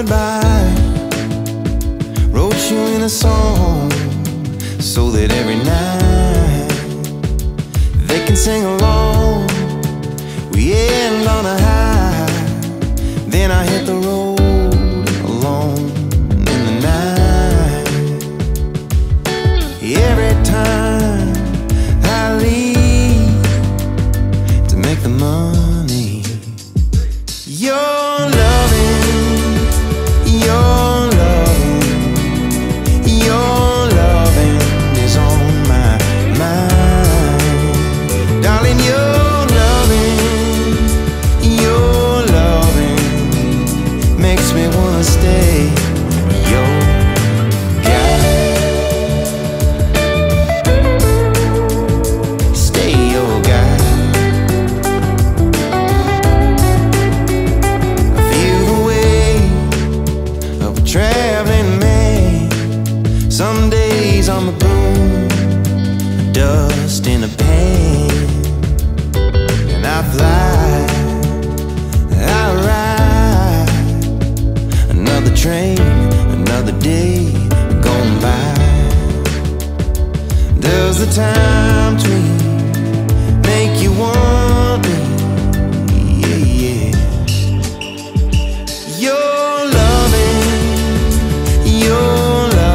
goodbye, wrote you in a song, so that every night they can sing along. We end on a high, then I hit the road alone in the night. Every time I leave to make the money, your loving, your loving is on my mind. Darling, your loving makes me wanna stay your guy. Stay your guy. I feel the weight of a traveling man. Some days I'm a boom, dust in a pan, and I fly, I ride. Another train, another day gone by. Does the time tweak make you want me? Yeah, yeah. Your loving, your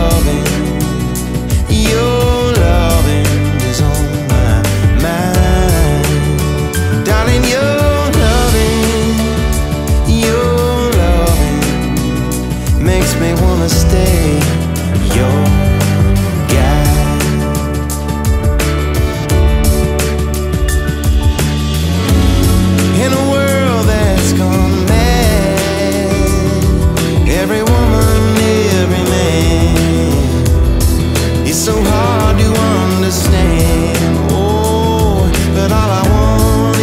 loving is on my mind. Darling, your loving makes me wanna stay your guy. In a world that's gone mad, every woman, every man, it's so hard to understand. Oh, but all I want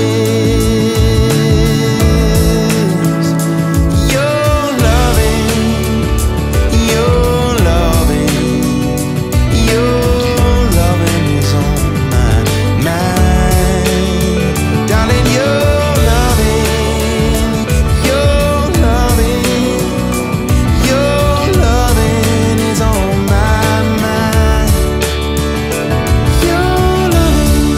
is your loving, your loving is on my mind. Darling, your loving is on my mind. Your loving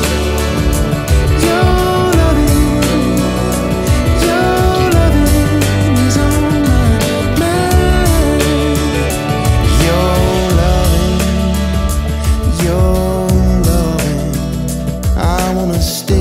is on my mind. Your loving, I wanna stay